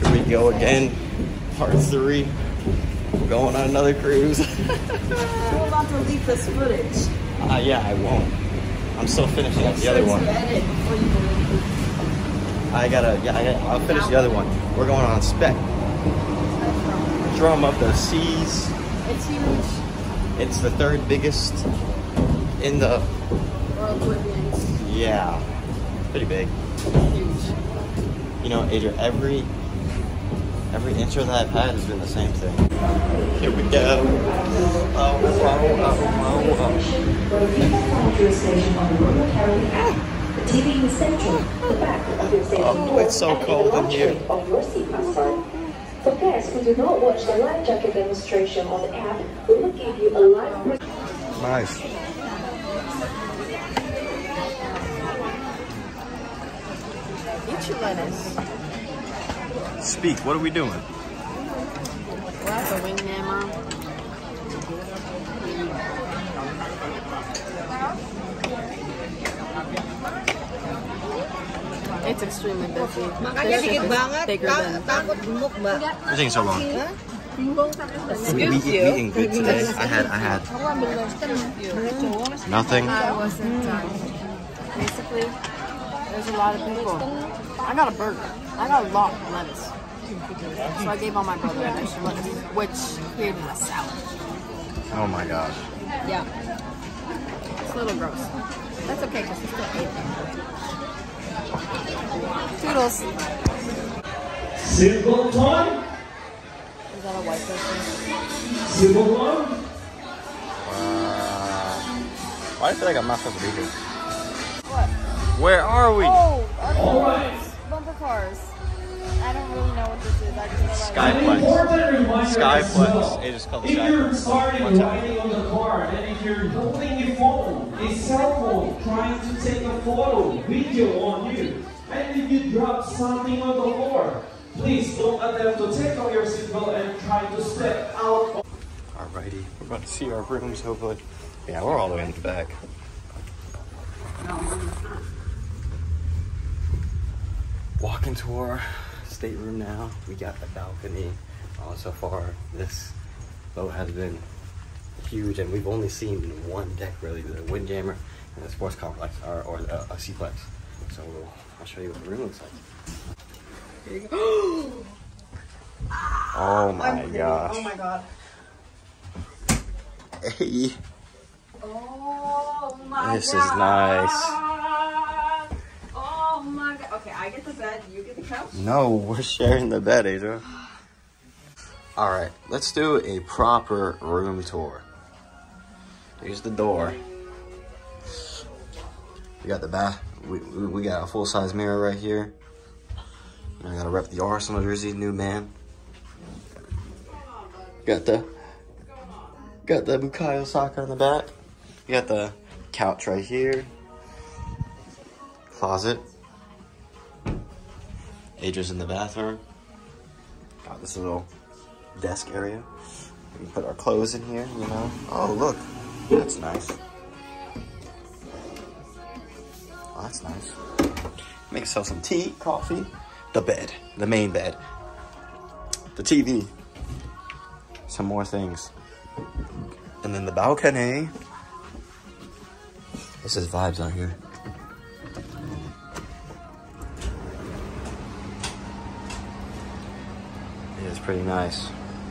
Here we go again. Part 3. We're going on another cruise. You're about to leave this footage. Yeah, I won't. I'm still finishing up the other one. I'll finish the other one. We're going on Spec. Drum of the Seas. It's huge. It's the 3rd biggest in the World Woodlands. Yeah, pretty big. Huge. You know, Adria, every intro that I've had has been the same thing. Here we go. Oh. Oh, it's so cold in here. For guests who do not watch the life jacket demonstration on the app, we will give you a live. Nice. Eat your lettuce. Speak, what are we doing? Well, that's a wingman, Mom. It's extremely busy. This ship is bigger than... You're taking so long. We eating good today. I had nothing. I wasn't basically, there's a lot of people. I got a burger. I got a lot of lettuce. So I gave all my brother an extra lettuce, which created a salad. Oh my gosh. Yeah. It's a little gross. That's okay because we still ate it. Toodles. Simple time. Is that a white person? Simple time. Why do I feel like I'm not supposed to be here? What? Where are we? Oh, All right. bumper cars. I don't really know what this is. I just know An important reminder Skyplex. as well. It is called If you're Skyplex. starting Watch out. riding on the car and if you're holding your phone, a cell phone, trying to take a photo, video on you, and if you drop something on the floor, please don't attempt to take off your seatbelt and try to step out. Alrighty, we're about to see our rooms, hopefully. Yeah, we're all the way in the back. Walk into our stateroom now. We got the balcony. So far, this boat has been huge, and we've only seen one deck, really, the Windjammer and the sports complex, or a Seaplex. So I'll show you what the room looks like. Here you go. Oh my gosh. Oh my god. Hey. Oh my god. This is nice. Oh my god. Okay, I get the bed, you get the couch? No, we're sharing the bed, Adria. Alright, let's do a proper room tour. Here's the door. We got the bath. We got a full-size mirror right here. And I gotta rep the Arsenal jersey, new man. Got the Bukayo Saka in the back. You got the couch right here. Closet. Adria's in the bathroom. Got this little desk area. We can put our clothes in here, you know. Oh, look. That's nice. Oh, that's nice. Make yourself some tea, coffee. The bed. The main bed. The TV. Some more things. And then the balcony. This is vibes out here. It is pretty nice.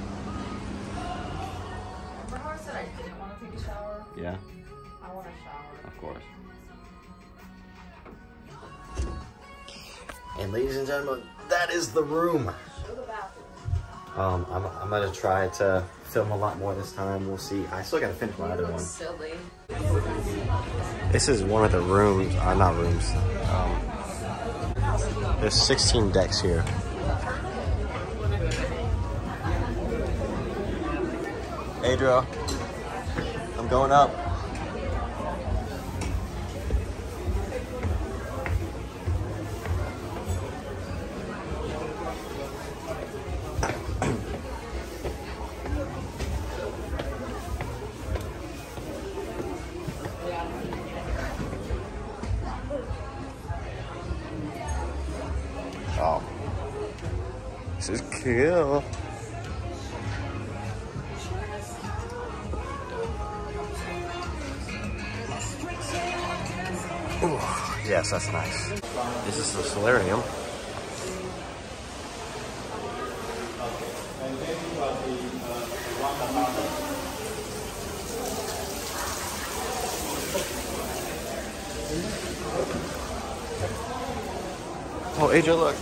Remember I said I didn't want to take a shower? Yeah, I want a shower. of course. And ladies and gentlemen, that is the room. Show the bathroom. I'm gonna try to film a lot more this time. We'll see. I still gotta finish my other one. Silly. This is one of the rooms, not rooms. There's 16 decks here. Adria, I'm going up. This is cool. Ooh, yes, that's nice. This is the solarium. Oh, Adria, look.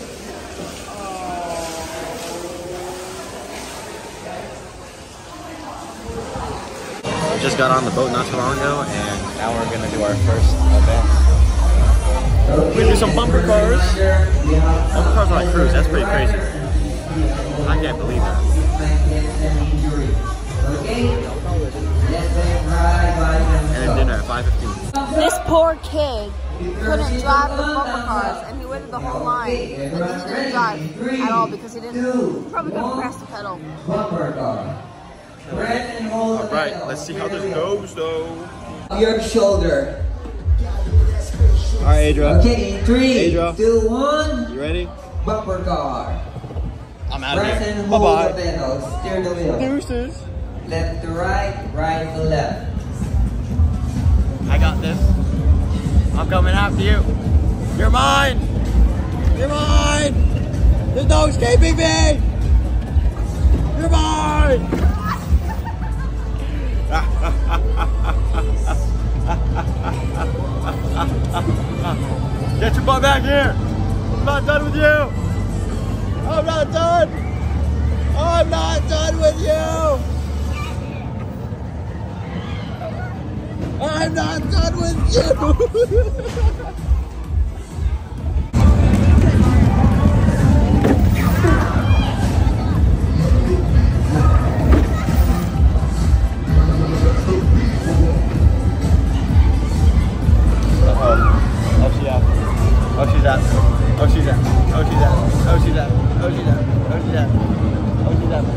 We just got on the boat not too long ago, and now we're gonna do our first event. We do some bumper cars. Bumper cars on a cruise, that's pretty crazy. I can't believe that. And then dinner at 5:15. This poor kid couldn't drive the bumper cars, and he waited the whole line, and he didn't drive at all because he probably couldn't press the pedal. Alright, let's see how this goes though. Your shoulder. Alright, Adria. Okay, in 3, Adria. 2, 1. You ready? Bumper car. I'm out Press of here. and hold Bye-bye. the pedals. Steer the wheel. Deuces. Left to right, right to left. I got this. I'm coming after you. You're mine. You're mine. There's no escaping me. You're mine. Get your butt back here. I'm not done with you. I'm not done. I'm not done with you. I'm not done with you! Oh, she's out. Oh, she's out. Oh, she's out. Oh, she's out. Oh, she's out. Oh, she's out. Oh, she's out.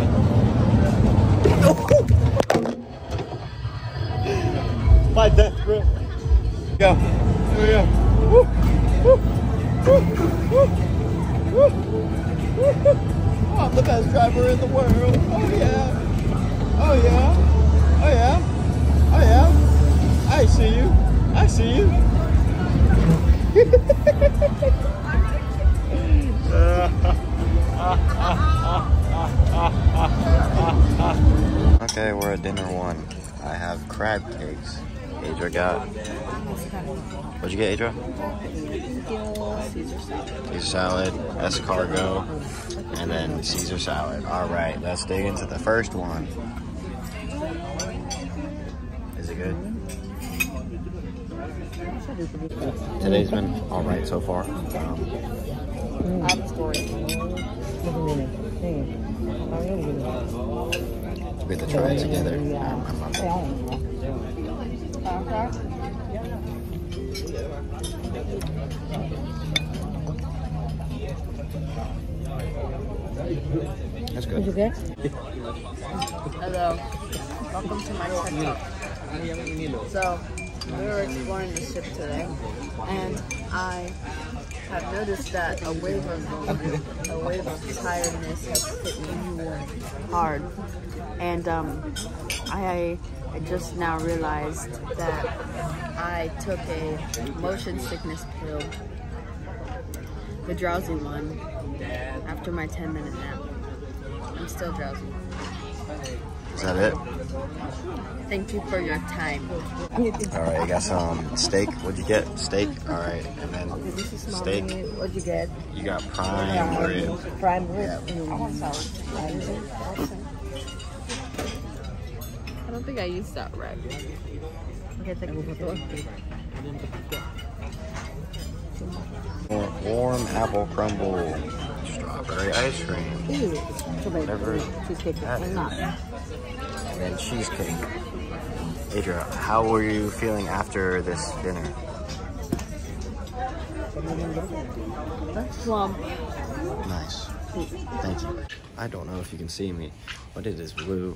My death grip. Go. Here we go. Woo. Woo. Woo. Woo. Woo. Woo. Oh, I'm the best driver in the world. Oh yeah. Oh yeah. Oh yeah. Oh yeah. I see you. I see you. Okay, we're at dinner one. I have crab cakes. Adria got. What'd you get, Adria? Caesar salad, escargot, and then Caesar salad. All right, let's dig into the first one. Is it good? Today's been all right so far. I have a story. We get to try it together. That's good. Hello. Welcome to my TED Talk. So, we were exploring the ship today, and I have noticed that a wave of tiredness has hit me hard. And I just now realized that I took a motion sickness pill, the drowsy one, after my 10-minute nap. I'm still drowsy. Is that it? Thank you for your time. Alright, you got some steak. What'd you get? Steak? Alright, and then steak. What'd you get? You got prime rib. Prime rib. I want salad. I don't think I used that right. Okay, thank you. Warm apple crumble. Strawberry ice cream. Whatever Cheesecake. that is. Not. And then cheesecake. Adria, how were you feeling after this dinner? Plump. Nice. Thank you. I don't know if you can see me, but it is blue.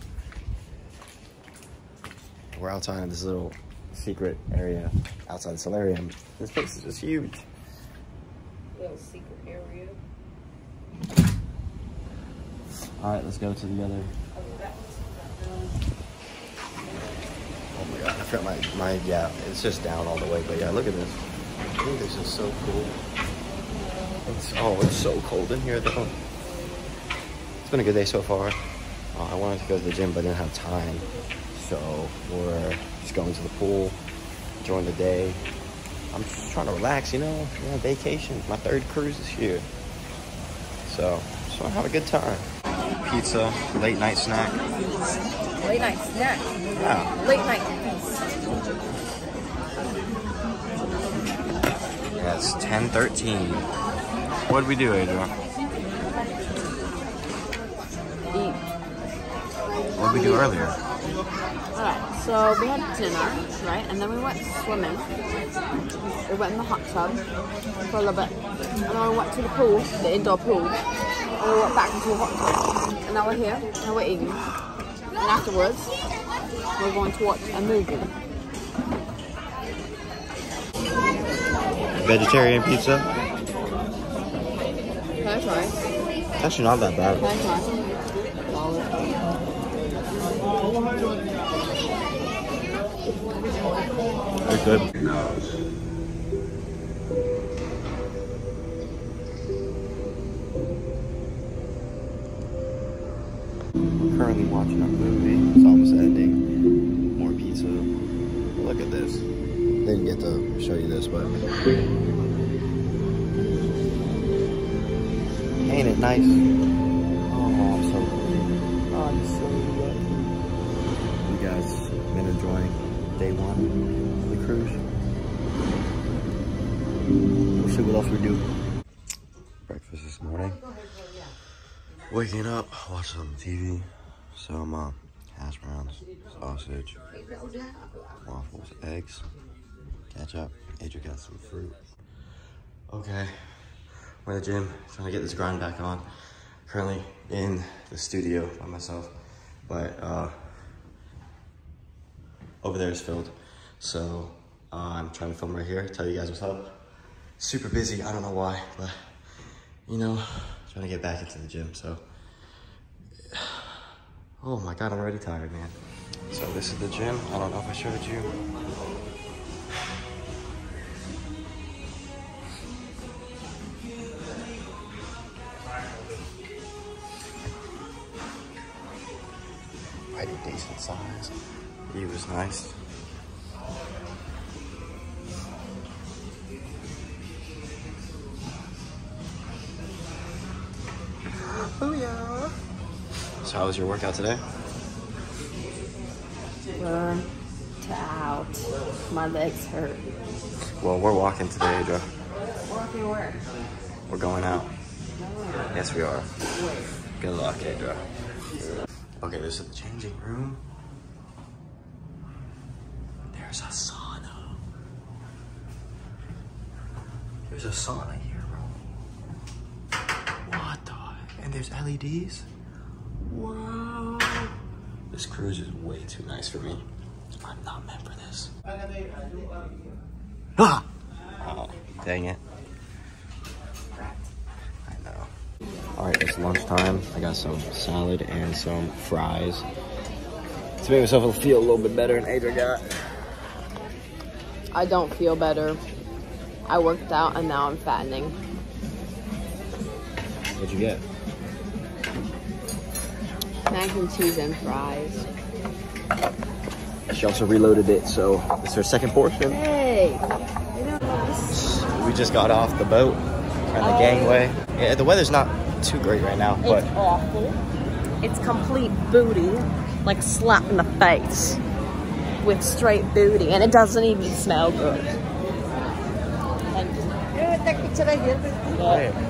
We're outside of this little secret area outside the solarium. This place is just huge. Little secret area. All right, let's go to the other. Oh my god, I forgot my yeah, it's just down all the way, but yeah, look at this. I think this is so cool. It's so cold in here though. It's been a good day so far. I wanted to go to the gym, but I didn't have time. So we're just going to the pool, enjoying the day. I'm just trying to relax, you know, vacation. My 3rd cruise this year. So just want to have a good time. Pizza, late night snack. Late night snack. Yeah. Late night feast. Yeah, it's 10:13. What did we do, Adrian? Eat. What did we do earlier? Alright, so we had dinner, right? And then we went swimming. We went in the hot tub for a little bit. And then we went to the pool, the indoor pool. And we went back into the hot tub. And now we're here, and we're eating. And afterwards, we're going to watch a movie. Vegetarian pizza? Can I try? It's actually not that bad. Can I try? Solid. They're good. We're currently watching a movie. It's almost ending. More pizza. Look at this. Didn't get to show you this, but ain't it nice? Oh, I'm so good. You guys been enjoying day 1 of the cruise? We'll see what else we do. Breakfast this morning. Waking up, watch some TV, some hash browns, sausage, waffles, eggs, ketchup. Adrian got some fruit. Okay, we're in the gym, trying to get this grind back on. Currently in the studio by myself, but over there is filled. So I'm trying to film right here, tell you guys what's up. Super busy, I don't know why, but you know, trying to get back into the gym, so. Oh my God, I'm already tired, man. So this is the gym. I don't know if I showed you. Pretty decent size. He was nice. Oh yeah. So how was your workout today? Burnt out. My legs hurt. Well, we're walking today, Adra. Walking where? We're going out. Yes, we are. Good luck, Adra. Okay, this is the changing room. There's a sauna. There's a sauna here, bro. What the? And there's LEDs? Whoa. This cruise is way too nice for me. I'm not meant for this. Ah! Oh, dang it. I know. All right, it's lunchtime. I got some salad and some fries to make myself feel a little bit better than Adrian got. I don't feel better. I worked out and now I'm fattening. What'd you get? Mac and cheese and fries. She also reloaded it, so it's her second portion. Hey! We just got off the boat on the gangway. Yeah, the weather's not too great right now, but It's awful. It's complete booty, like a slap in the face with straight booty, and it doesn't even smell good. Thank you. Hey.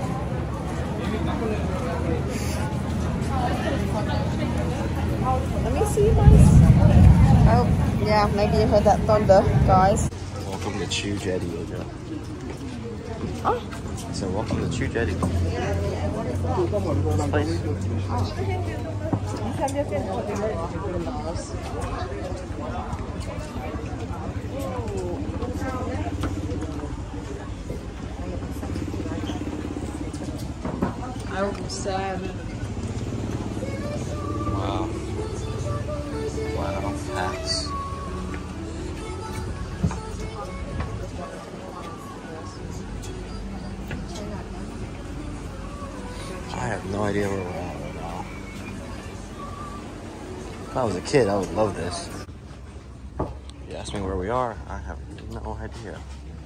Let me see, guys. Oh, yeah, maybe you heard that thunder, guys. Welcome to Chew Jetty, Adrian. Huh? So welcome to Chew Jetty. I'm sad. I have no idea where we're at right now. If I was a kid, I would love this. If you ask me where we are, I have no idea.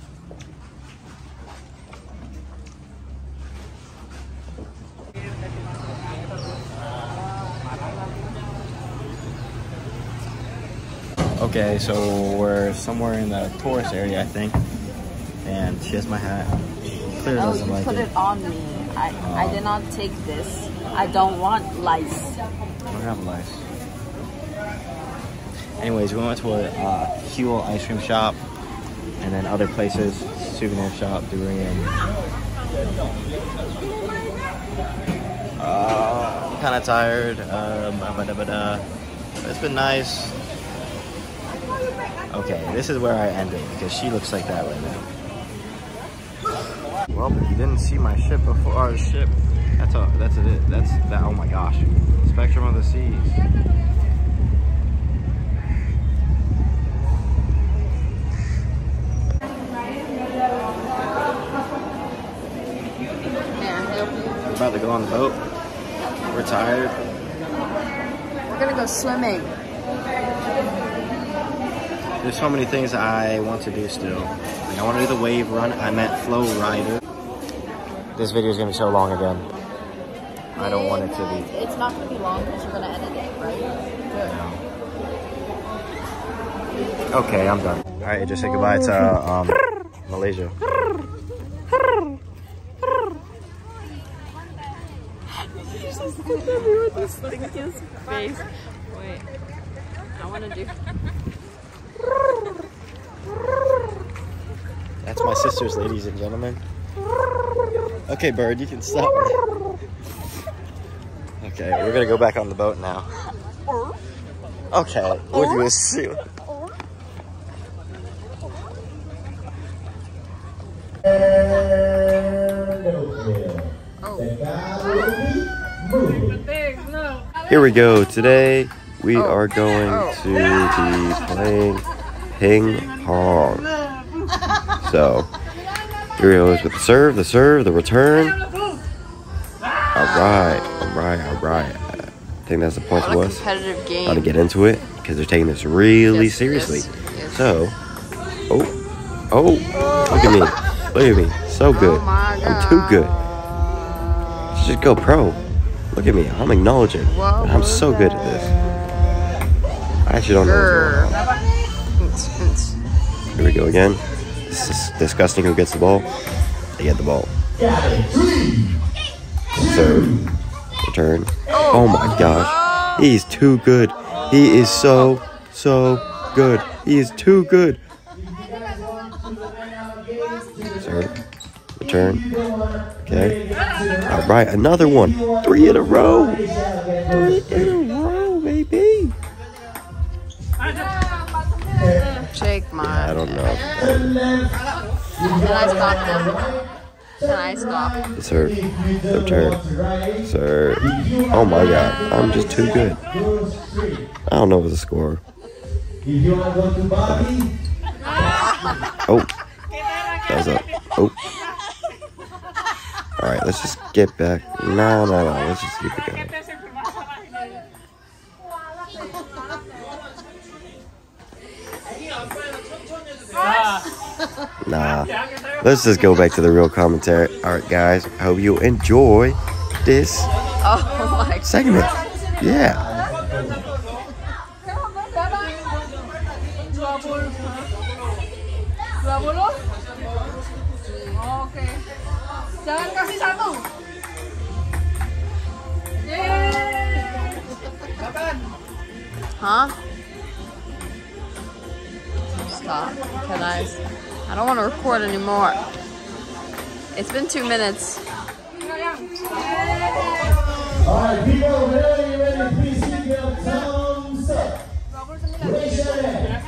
Okay, so we're somewhere in the tourist area, I think. And she has my hat. Clearly doesn't like put it on me. I did not take this. I don't want lice. I don't have lice. Anyways, we went to a Huel ice cream shop and then other places, souvenir shop, Durian. I'm kind of tired. It's been nice. Okay, this is where I ended because she looks like that right now. Well, if you didn't see my ship before, our ship, that's it. That's that. Oh my gosh, Spectrum of the Seas. We're about to go on the boat. We're tired. We're gonna go swimming. There's so many things I want to do still. Like I want to do the wave run. I meant flow rider. This video is gonna be so long again. I don't want it to be. It's not gonna be long because you're gonna edit it, right? Yeah. Okay, I'm done. All right, just say goodbye to Malaysia. Just look at me with this stinkiest face. Wait, I want to do. That's my sister's, ladies and gentlemen. Okay, bird, you can stop. Okay, we're gonna go back on the boat now. Okay, we're gonna see. Here we go. Today we are going to be playing ping pong. So here goes with the serve, the return. Alright. I think that's the point to us. Competitive game. Got to get into it because they're taking this really seriously. Yes. So, look at me, so good. Oh my God. I'm too good. Just go pro. Look at me, I'm acknowledging that I'm so good at this. I actually don't know what's going on. Here we go again. This is disgusting. Who gets the ball? They get the ball. Serve. Return. Oh my gosh. He's too good. He is so good. He is too good. Serve. Return. Okay. Alright, another one. 3 in a row. 3 in a row, baby. Shake my. I don't know. Can I stop them? Can I stop? Serve. Return. Serve. Oh my god. I'm just too good. I don't know what the score. Oh. That was up. Oh. Alright, let's just get back. No. Let's just keep it going. Nah. Let's just go back to the real commentary. Alright, guys. I hope you enjoy this segment. Yeah. Jangan kasih satu. Huh? Stop. Can I don't want to record anymore. It's been 2 minutes. Alright, people, whenever you're ready, please give your thumbs up. Raise your hand.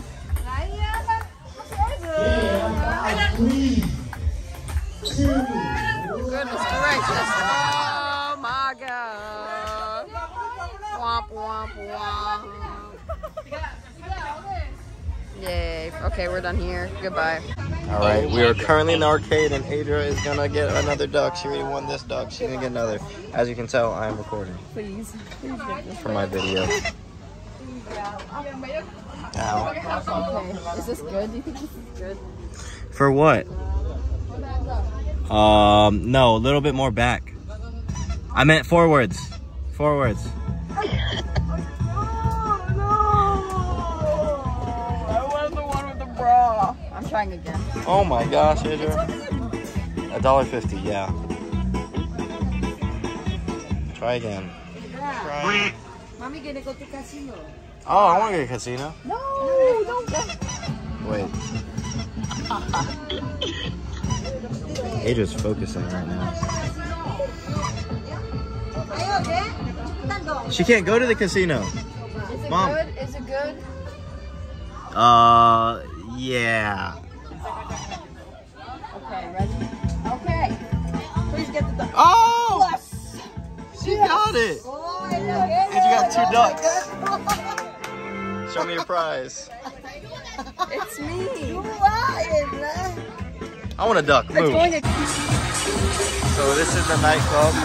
Yeah, 3, 2, Goodness gracious. Oh my God. Womp, womp, womp. Yay. Okay, we're done here. Goodbye. All right, we are currently in the arcade, and Adria is gonna get another duck. She already won this duck. She's gonna get another. As you can tell, I am recording. Please get this. For my video. Ow. Okay. Is this good? Do you think this is good? For what? No, a little bit more back. I meant forwards. Forwards. I'm trying again. Oh my gosh, Adria. $1.50, yeah. Try again. Try. Mommy gonna go to casino. Oh, I want to get a casino. No, don't go. Wait. Adria's focusing right now. She can't go to the casino. Is it Mom. good? Is it good? Yeah. Okay, ready? Okay. Please get the duck. Oh! Yes. She got it. Oh, And you got 2 ducks. Show me your prize. it's me. I want a duck. Move. So this is the nightclub.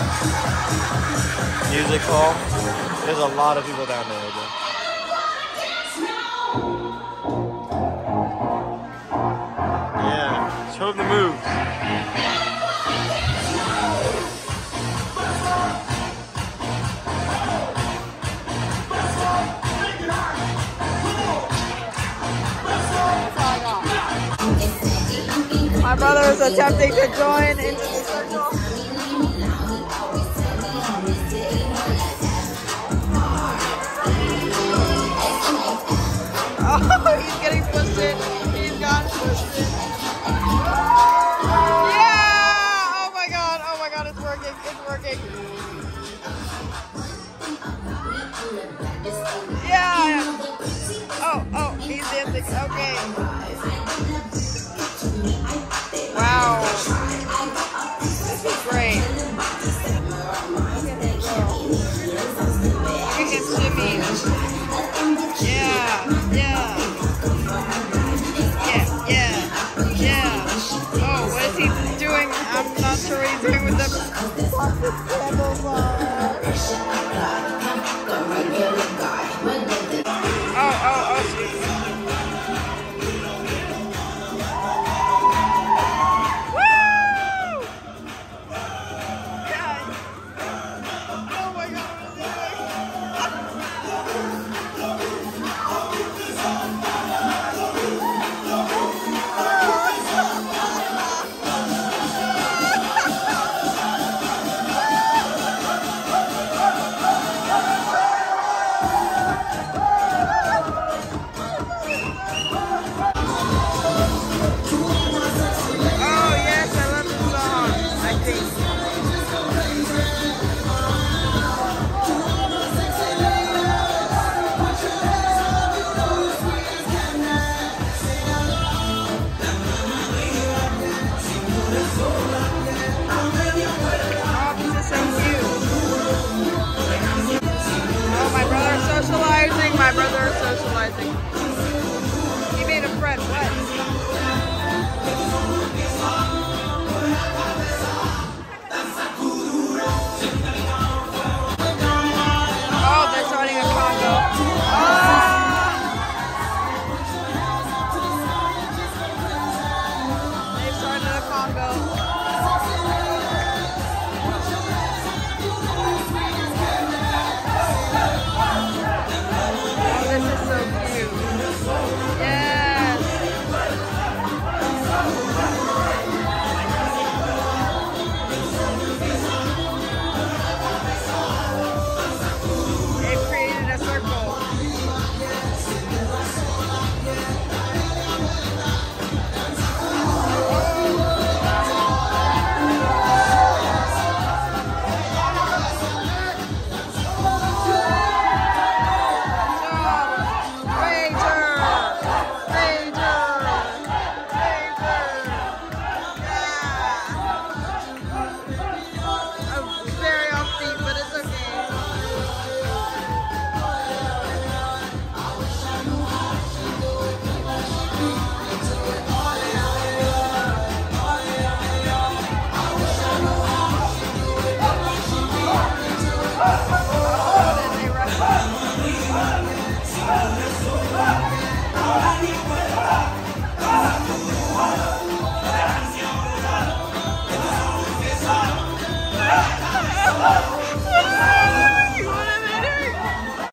Music hall. There's a lot of people down there. Yeah. Show them the moves. My brother is attempting to join into the circle. Oh, he's getting pushed in. He's gotten pushed in. Yeah! Oh my god, it's working, it's working. Yeah! Oh, he's dancing, okay. Wow. This is great. You can shimmy. Yeah. Oh, what is he doing? I'm not sure what he's doing with the plastic candles on.